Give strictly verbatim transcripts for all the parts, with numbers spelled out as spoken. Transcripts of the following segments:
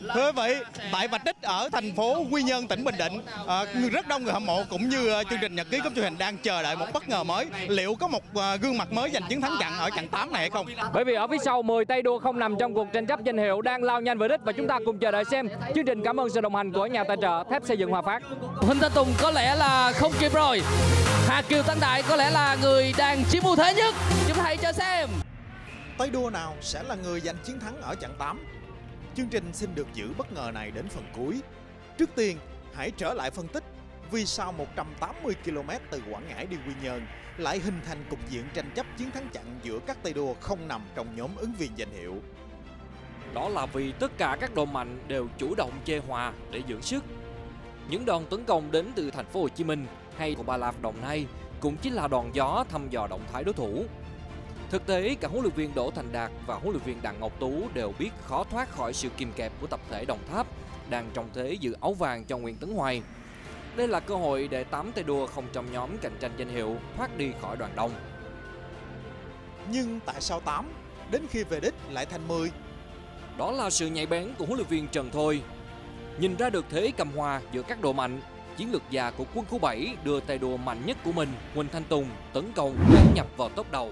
Thưa quý vị, tại Bạch Đích ở thành phố Quy Nhơn, tỉnh Bình Định, à, rất đông người hâm mộ cũng như chương trình nhật ký cúp truyền hình đang chờ đợi một bất ngờ mới. Liệu có một uh, gương mặt mới giành chiến thắng chặn ở chặng tám này hay không? Bởi vì ở phía sau mười tay đua không nằm trong cuộc tranh chấp danh hiệu đang lao nhanh về đích, và chúng ta cùng chờ đợi xem chương trình. Cảm ơn sự đồng hành của nhà tài trợ thép xây dựng Hòa Phát. Huỳnh Thanh Tùng có lẽ là không kịp rồi. Hà Kiều Tăng Đại có lẽ là người đang chiếm ưu thế nhất. Chúng ta hãy chờ xem tay đua nào sẽ là người giành chiến thắng ở chặng tám. Chương trình xin được giữ bất ngờ này đến phần cuối. Trước tiên, hãy trở lại phân tích vì sao một trăm tám mươi ki lô mét từ Quảng Ngãi đi Quy Nhơn lại hình thành cục diện tranh chấp chiến thắng chặn giữa các tay đua không nằm trong nhóm ứng viên danh hiệu. Đó là vì tất cả các đội mạnh đều chủ động chê hòa để dưỡng sức. Những đòn tấn công đến từ thành phố Hồ Chí Minh hay của Ba Lạp Đồng Nai cũng chính là đòn gió thăm dò động thái đối thủ. Thực tế, cả huấn luyện viên Đỗ Thành Đạt và huấn luyện viên Đặng Ngọc Tú đều biết khó thoát khỏi sự kìm kẹp của tập thể Đồng Tháp đang trong thế giữ áo vàng cho Nguyễn Tấn Hoài. Đây là cơ hội để tám tay đua không trong nhóm cạnh tranh danh hiệu thoát đi khỏi đoàn đông. Nhưng tại sao tám đến khi về đích lại thành mười? Đó là sự nhạy bén của huấn luyện viên Trần Thôi. Nhìn ra được thế cầm hòa giữa các đội mạnh, chiến lược già của quân khu bảy đưa tay đua mạnh nhất của mình, Huỳnh Thanh Tùng, tấn công để nhập vào tốp đầu.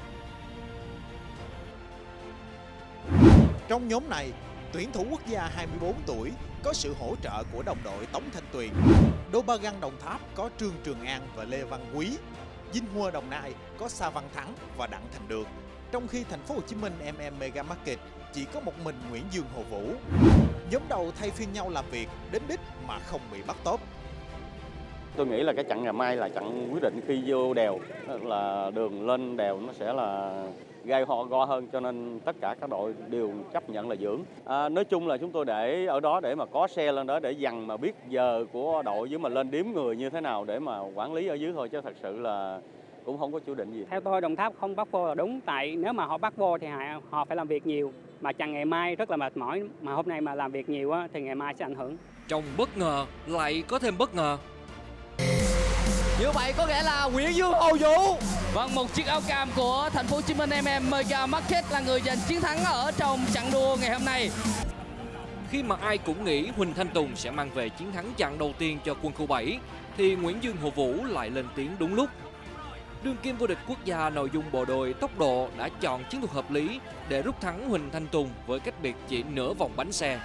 Trong nhóm này, tuyển thủ quốc gia hai mươi bốn tuổi có sự hỗ trợ của đồng đội Tống Thanh Tuyền. Đô Ba Găng Đồng Tháp có Trương Trường An và Lê Văn Quý. Dinh Hua Đồng Nai có Sa Văn Thắng và Đặng Thành Được. Trong khi thành phố Hồ Chí Minh em em Mega Market chỉ có một mình Nguyễn Dương Hồ Vũ. Nhóm đầu thay phiên nhau làm việc đến đích mà không bị bắt tốp. Tôi nghĩ là cái chặng ngày mai là chặng quyết định khi vô đèo, là đường lên đèo nó sẽ là gai ho go hơn, cho nên tất cả các đội đều chấp nhận là dưỡng. À, nói chung là chúng tôi để ở đó để mà có xe lên đó để dằn mà biết giờ của đội với mà lên đếm người như thế nào để mà quản lý ở dưới thôi, chứ thật sự là cũng không có chủ định gì. Theo tôi, Đồng Tháp không bắt vô là đúng, tại nếu mà họ bắt vô thì họ phải làm việc nhiều, mà chặng ngày mai rất là mệt mỏi, mà hôm nay mà làm việc nhiều á, thì ngày mai sẽ ảnh hưởng. Trong bất ngờ lại có thêm bất ngờ. Như vậy có nghĩa là Nguyễn Dương Hồ Vũ, vâng, một chiếc áo cam của thành phố Hồ Chí Minh em em Mega Market là người giành chiến thắng ở trong chặng đua ngày hôm nay. Khi mà ai cũng nghĩ Huỳnh Thanh Tùng sẽ mang về chiến thắng chặng đầu tiên cho quân khu bảy, thì Nguyễn Dương Hồ Vũ lại lên tiếng đúng lúc. Đương kim vô địch quốc gia nội dung bộ đôi tốc độ đã chọn chiến thuật hợp lý để rút thắng Huỳnh Thanh Tùng với cách biệt chỉ nửa vòng bánh xe.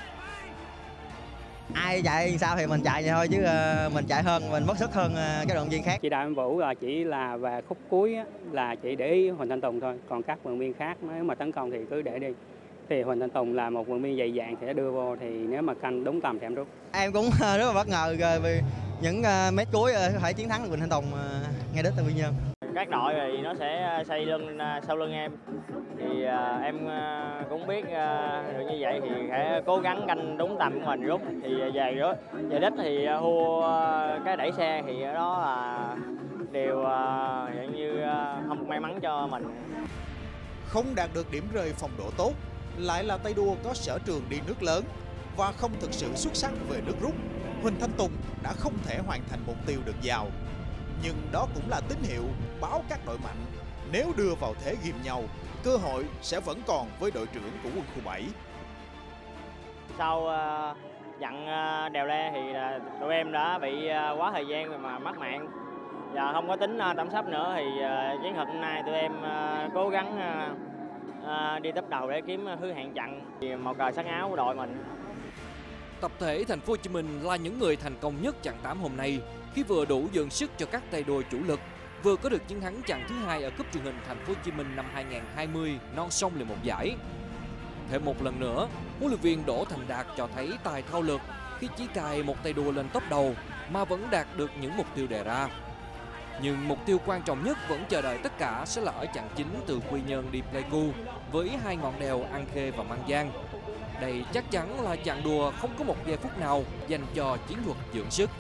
Ai chạy sao thì mình chạy vậy thôi, chứ uh, mình chạy hơn, mình mất sức hơn uh, các đội viên khác. Chỉ đạo em Vũ là chỉ là về khúc cuối á, là chỉ để ý Huỳnh Thanh Tùng thôi, còn các vận viên khác nếu mà tấn công thì cứ để đi. Thì Huỳnh Thanh Tùng là một vận viên dày dạn thì đã đưa vô, thì nếu mà canh đúng tầm thì em rút. Em cũng rất là bất ngờ vì những uh, mét cuối uh, có thể chiến thắng được Huỳnh Thanh Tùng uh, ngay đích từ Quy Nhơn. Các đội thì nó sẽ xây lưng sau lưng em, thì uh, em uh, cũng biết uh, được như vậy thì sẽ cố gắng canh đúng tầm của mình rút, thì về rút về đích thì uh, hua uh, cái đẩy xe thì đó là điều uh, dạng như uh, không may mắn cho mình. Không đạt được điểm rơi phong độ tốt, lại là tay đua có sở trường đi nước lớn và không thực sự xuất sắc về nước rút. Huỳnh Thanh Tùng đã không thể hoàn thành mục tiêu được giao. Nhưng đó cũng là tín hiệu báo các đội mạnh nếu đưa vào thế ghim nhau, cơ hội sẽ vẫn còn với đội trưởng của quân khu bảy. Sau uh, dặn uh, đèo le thì uh, tụi em đã bị uh, quá thời gian mà mất mạng. Và không có tính uh, tẩm sắp nữa thì uh, chiến thuật hôm nay tụi em uh, cố gắng uh, uh, đi tấp đầu để kiếm hứa hẹn chặn màu cờ sắc áo của đội mình. Tập thể thành phố Hồ Chí Minh là những người thành công nhất chặng tám hôm nay, khi vừa đủ dồn sức cho các tay đua chủ lực, vừa có được chiến thắng chặng thứ hai ở cúp truyền hình thành phố Hồ Chí Minh năm hai nghìn không trăm hai mươi, non sông liền một giải. Thêm một lần nữa, huấn luyện viên Đỗ Thành Đạt cho thấy tài thao lược khi chỉ cài một tay đua lên tốc đầu mà vẫn đạt được những mục tiêu đề ra. Nhưng mục tiêu quan trọng nhất vẫn chờ đợi tất cả sẽ là ở chặng chính từ Quy Nhơn đi Pleiku với hai ngọn đèo An Khê và Mang Giang. Đây chắc chắn là chặng đua không có một giây phút nào dành cho chiến thuật dưỡng sức.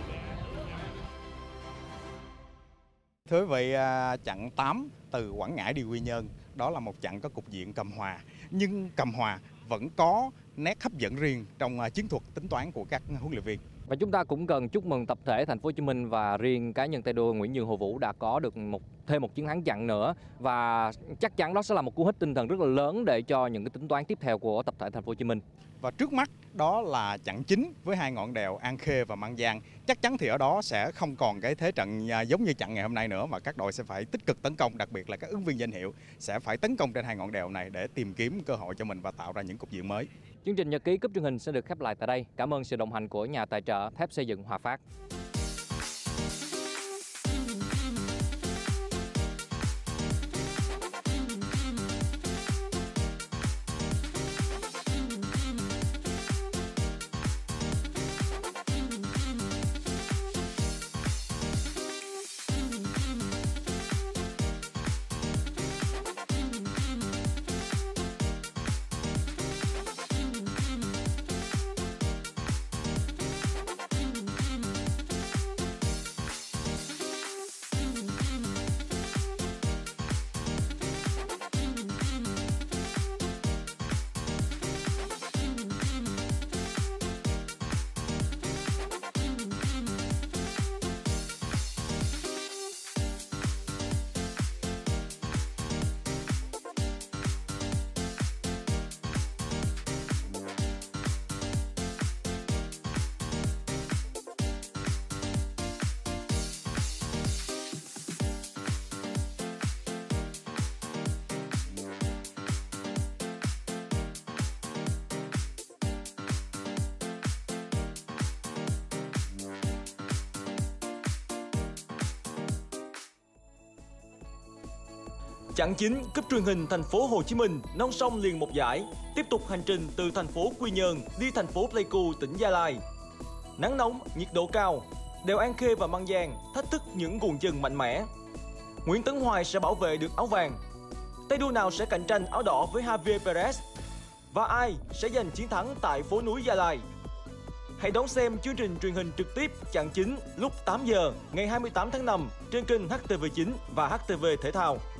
Thưa quý vị, chặng tám từ Quảng Ngãi đi Quy Nhơn, đó là một chặng có cục diện cầm hòa. Nhưng cầm hòa vẫn có nét hấp dẫn riêng trong chiến thuật tính toán của các huấn luyện viên. Và chúng ta cũng cần chúc mừng tập thể Thành phố Hồ Chí Minh và riêng cá nhân tay đua Nguyễn Dương Hồ Vũ đã có được một thêm một chiến thắng chặn nữa, và chắc chắn đó sẽ là một cú hích tinh thần rất là lớn để cho những cái tính toán tiếp theo của tập thể Thành phố Hồ Chí Minh. Và trước mắt đó là chặng chính với hai ngọn đèo An Khê và Mang Giang. Chắc chắn thì ở đó sẽ không còn cái thế trận giống như chặng ngày hôm nay nữa, mà các đội sẽ phải tích cực tấn công, đặc biệt là các ứng viên danh hiệu sẽ phải tấn công trên hai ngọn đèo này để tìm kiếm cơ hội cho mình và tạo ra những cục diện mới. Chương trình Nhật ký cúp truyền hình sẽ được khép lại tại đây. Cảm ơn sự đồng hành của nhà tài trợ thép xây dựng Hòa Phát. Chặng chính cúp truyền hình Thành phố Hồ Chí Minh non sông liền một giải, tiếp tục hành trình từ thành phố Quy Nhơn đi thành phố Pleiku, tỉnh Gia Lai. Nắng nóng, nhiệt độ cao, đèo An Khê và Mang Giang thách thức những nguồn chân mạnh mẽ. Nguyễn Tấn Hoài sẽ bảo vệ được áo vàng. Tay đua nào sẽ cạnh tranh áo đỏ với Javier Perez? Và ai sẽ giành chiến thắng tại phố núi Gia Lai? Hãy đón xem chương trình truyền hình trực tiếp chặng chính lúc tám giờ ngày hai mươi tám tháng năm trên kênh H T V chín và H T V Thể thao.